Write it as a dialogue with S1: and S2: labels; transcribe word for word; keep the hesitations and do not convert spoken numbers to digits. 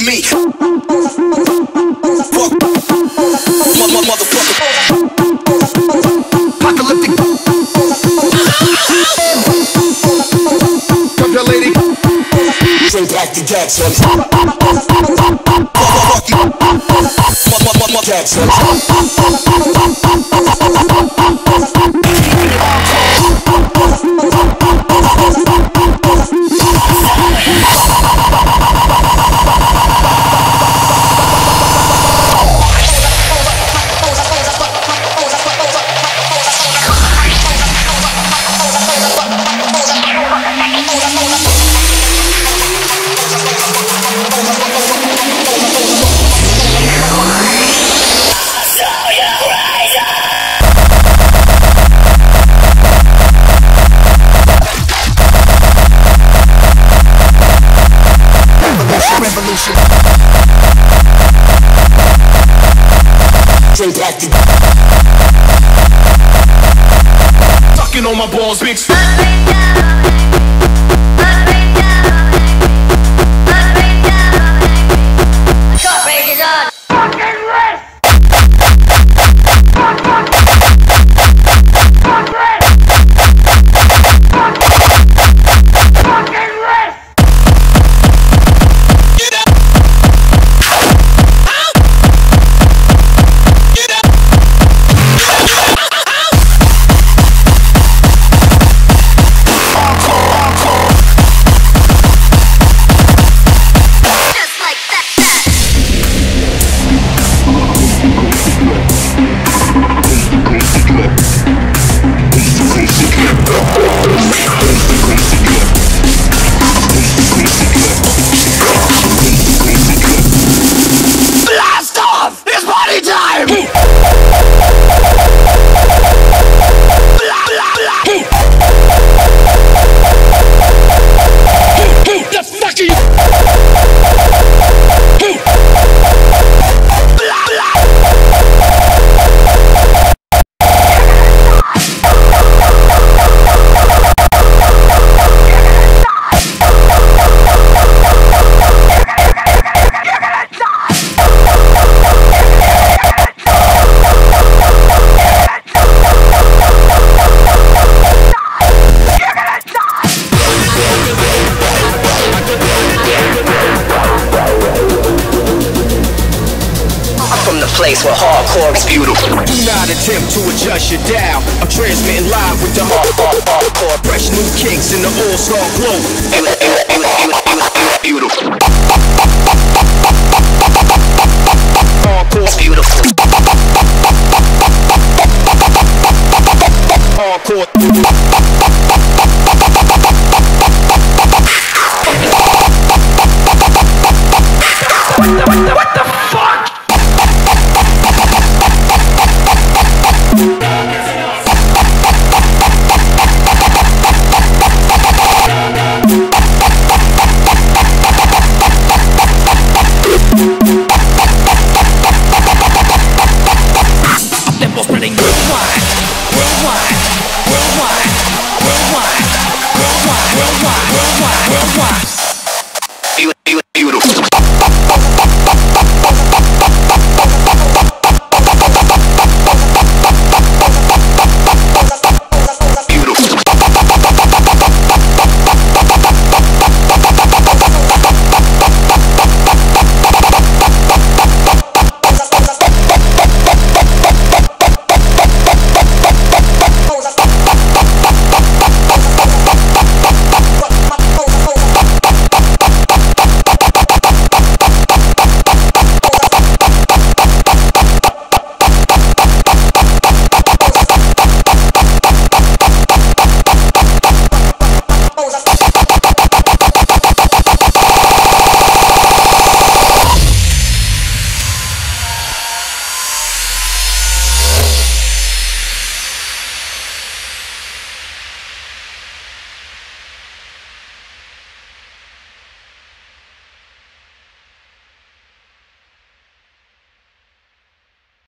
S1: me. Fuck, mother, motherfucker. Apocalyptic. Come here, lady. Straight back to Jackson. Fuck you. Mother, Jackson. Straight back to sucking on my balls, big.
S2: Place where hardcore is beautiful.
S1: Do not attempt to adjust your dial. I'm transmitting live with the hard, hard, hardcore. Fresh new kicks in the all-star glow. Beautiful. Hardcore is beautiful. Hardcore. What the, what the, what the fuck? Spreading worldwide, worldwide, worldwide, worldwide, worldwide, worldwide, worldwide, worldwide. Beautiful.